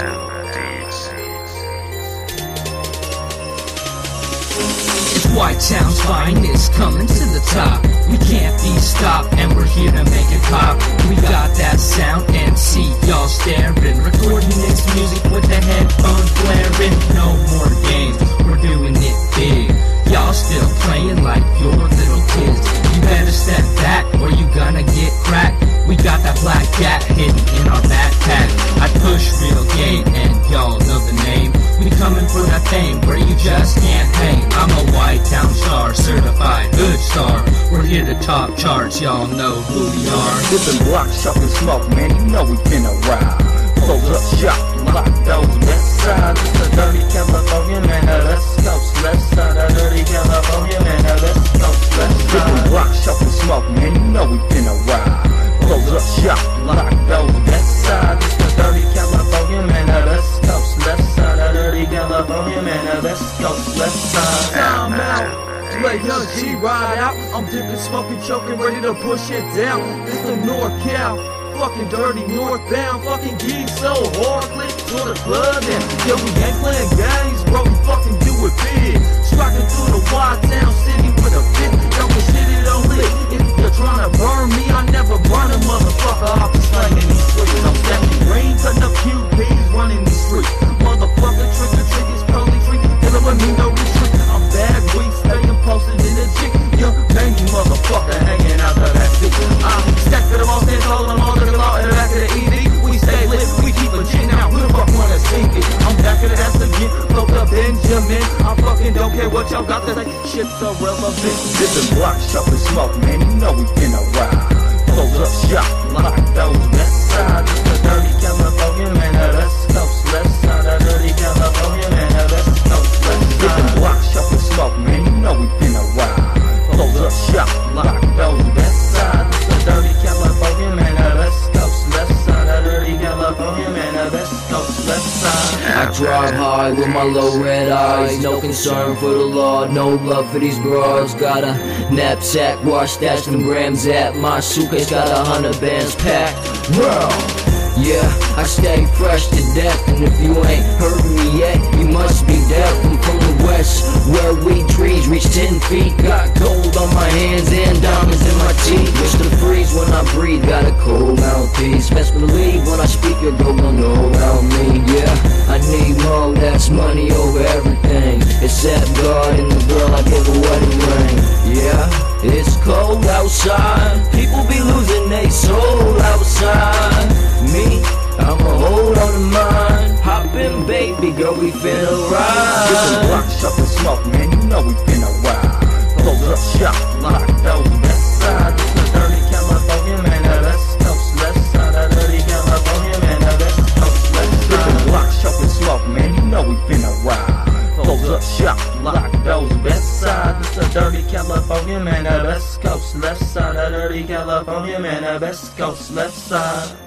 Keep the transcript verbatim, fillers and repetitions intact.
It's White Town's finest coming to the top. We can't be stopped and we're here to make it pop. We got that sound and see y'all staring, recording this music with the headphones blaring. No more games, we're doing it big. Y'all still playing like you're little kids. You better step back or you gonna get cracked. We got that black cat hidden in our backpack. I push real game and y'all know the name. We coming for that fame where you just can't hang. I'm a White Town star, certified hood star. We're here to top charts, y'all know who we are. Dipping block, shuffling smoke, man, you know we finna ride. Close up shop, lock those west side. It's a dirty California man, now let's go. Left side, a dirty California man, now let's go. Left side. Dipping block, shuffling smoke, man, you know we finna ride. Close up shop, lock those west side. It's a dirty California man, now let's go. Left side, a dirty California man, now let's go. Left side. Time out. Let Young G ride out. I'm dipping, smoking, choking, ready to push it down. This the NorCal, fucking dirty northbound. Fucking geek so hard, click to the club now. Yeah, we ain't playing games, bro, we fucking do it big. Striking through the White Town city with a fit. Yo, this shit it don't lit. If you're trying to burn me, I never burn a motherfucker off the slang in these streets. I'm stepping green, cutting up Q Ps, running these streets. Motherfucker, trick or trick is curly tree. Dealing with me, no retreat. I'm bad, weak, staying posted in the chick. Young baby motherfucker hanging out of that stick. I'm stacked to the most and told them all the law in the back of the E D. We stay lit, we keep a chin out. Who the fuck wanna see it? I'm back of the ass again, broke up Benjamin. I fucking don't care what y'all got to say. Shit's irrelevant. Dipping block, shuffling smoke, man, you know we finna ride. Close up shop, lock those west side. It's a dirty California man, now let's go. Left side, a dirty California man, now let's go. Left side. Dipping block, shuffling smoke, man, you know we finna ride. Close up shop, lock those west side. It's a dirty California man, now let's go. Left side, a dirty California man, now let's go. Left side. I drive high with my low red eyes. No concern for the law, no love for these broads. Got a knapsack, wash stashed them grams at. My suitcase got a hundred bands packed. Bro, yeah, I stay fresh to death. And if you ain't heard me yet, you must be deaf. I'm from the west, where weed trees reach ten feet. Got gold on my hands and diamonds in my teeth. Wish to freeze when I breathe, got a cold mouthpiece. Best believe when I speak, your girl gon' know about me. Yeah, I need more, that's money over everything. Except God and the girl I give a wedding ring. Yeah, it's cold outside. People be losing they soul outside. Me, I'ma hold on to mine. Hop in, baby girl, we finna ride. Dipping block, shuffling smoke, man, you know we finna ride. Close up shop, lock those west side. It's a dirty California man, now let's go. Left side, a dirty California man, now let's go. Left side. Dipping block, shuffling smoke, man, you know we finna ride. Close up shop, lock those west side. It's a dirty California man, now let's go. Left side, a dirty California man, now let's go. Left side.